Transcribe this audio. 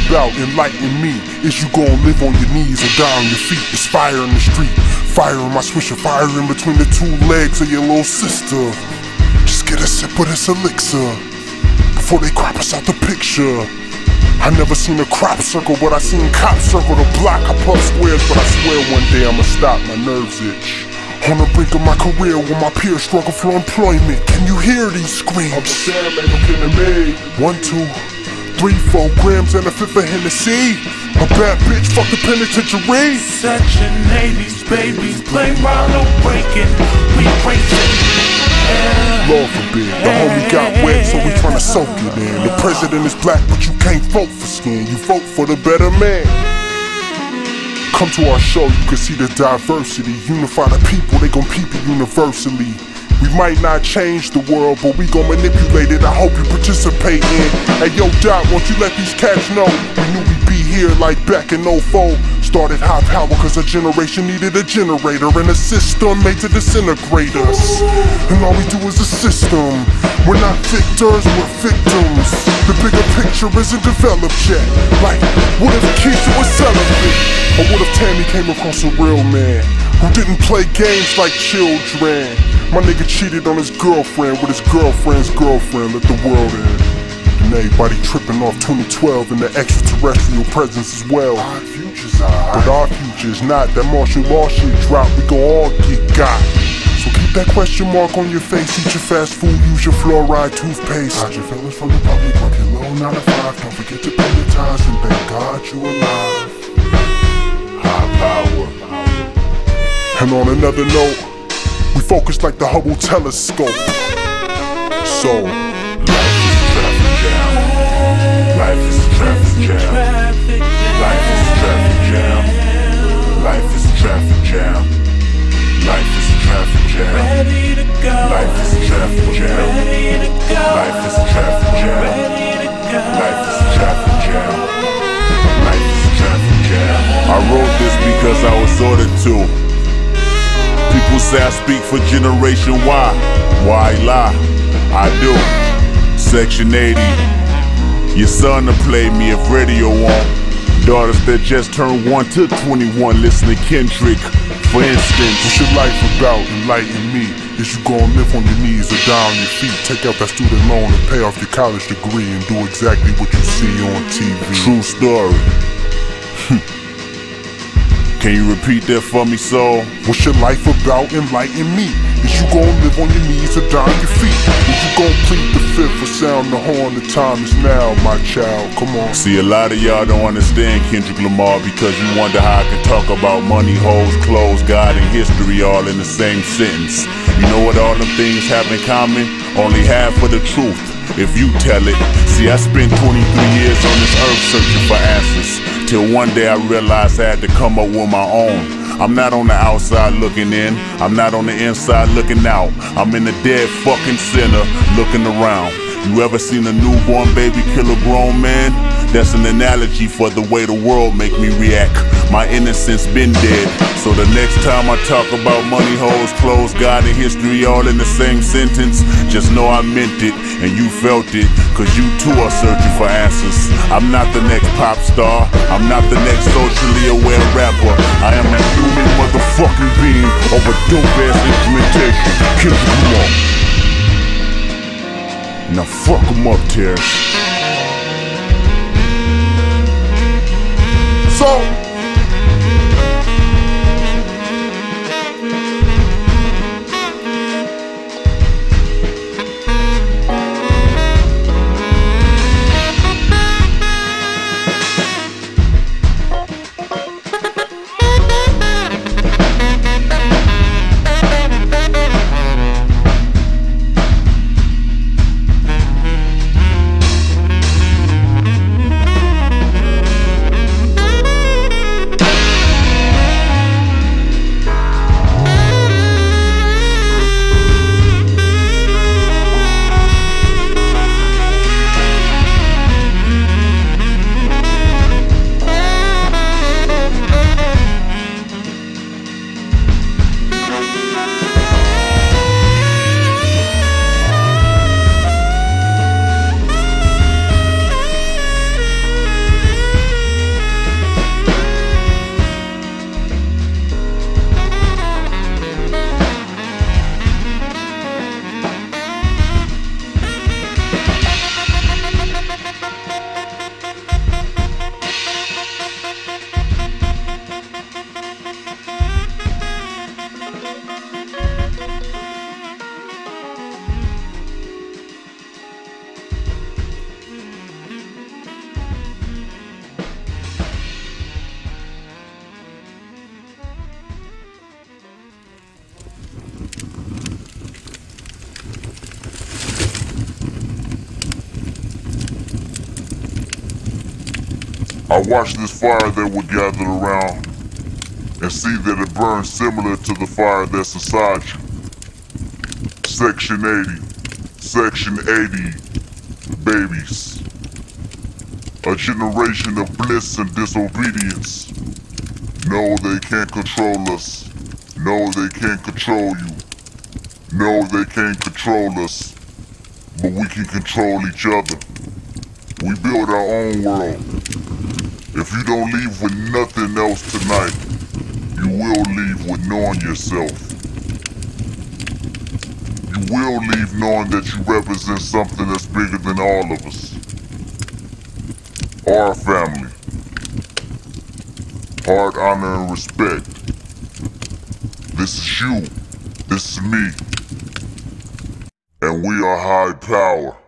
about enlightening me is you gon' live on your knees or die on your feet. It's fire in the street, fire in my swisher, fire in between the two legs of your little sister. Just get a sip of this elixir before they crop us out the picture. I never seen a crop circle, but I seen cops circle the block. I puff squares, but I swear one day I'ma stop, my nerves itch. On the brink of my career, when my peers struggle for employment. Can you hear these screams? I'm Sam, man, I'm getting made. 1, 2, 3, 4 grams and a fifth of Hennessy. A bad bitch, fuck the penitentiary. Section 80s, babies, play while I'm breaking. We racing. Lord forbid, the homie got wet, so we tryna soak it in. The president is black, but you can't vote for skin. You vote for the better man. Come to our show, you can see the diversity. Unify the people, they gon' peep it universally. We might not change the world, but we gon' manipulate it. I hope you participate in. Hey yo, Doc, won't you let these cats know we knew we'd be here like back in 04. Started high power cause a generation needed a generator and a system made to disintegrate us. And all we do is a system. We're not victors, we're victims. The bigger picture isn't developed yet. Like, what if Keisha was celibate? Or what if Tammy came across a real man who didn't play games like children? My nigga cheated on his girlfriend with his girlfriend's girlfriend. Let the world in. And everybody tripping off 2012 and the extraterrestrial presence as well. Our future's alright, but our future's not. That martial law shit drop, we gon' all get got. So keep that question mark on your face. Eat your fast food, use your fluoride toothpaste. hide your feelings from the public, work your low 9 to 5. Don't forget to pay your tithes and thank God you alive. High power. And on another note, we focus like the Hubble telescope. So Life is a traffic jam. Life is a traffic jam. Life is a traffic jam. Life is a traffic jam. Ready to go. Life is a traffic jam. Ready to go. Life is a traffic jam. Ready to go. Life is a traffic jam. Life is a traffic jam. I wrote this because I was ordered to. People say I speak for Generation Y. Why lie? I do. Section 80. Your son to play me if radio won't. Daughters that just turned 1 to 21 listen to Kendrick. For instance, what your life about enlighten me is you gon' live on your knees or die on your feet. Take out that student loan and pay off your college degree and do exactly what you see on TV. True story. Can you repeat that for me, soul? What's your life about enlighten me is you gon' live on your knees or die on your feet. Is you gon' plead the fifth or sound the horn? The time is now, my child, come on. See, a lot of y'all don't understand Kendrick Lamar because you wonder how I can talk about money, hoes, clothes, God, and history all in the same sentence. You know what all them things have in common? Only half of the truth, if you tell it. See, I spent 23 years on this earth searching for answers, till one day I realized I had to come up with my own. I'm not on the outside looking in, I'm not on the inside looking out. I'm in the dead fucking center looking around. You ever seen a newborn baby kill a grown man? That's an analogy for the way the world make me react. My innocence been dead, so the next time I talk about money, hoes, clothes, God, and history all in the same sentence, just know I meant it, and you felt it, cause you too are searching for answers. I'm not the next pop star, I'm not the next socially aware rapper. I am a human motherfucking being of a dope-ass instrumentation. Kendrick Lamar. Now fuck 'em up, Terrence. So I watch this fire that we're gathered around and see that it burns similar to the fire that's inside you. Section 80. Section 80. Babies. A generation of bliss and disobedience. No, they can't control us. No, they can't control you. No, they can't control us. But we can control each other. We build our own world. If you don't leave with nothing else tonight, you will leave with knowing yourself. You will leave knowing that you represent something that's bigger than all of us. Our family. Heart, honor, and respect. This is you. This is me. And we are high power.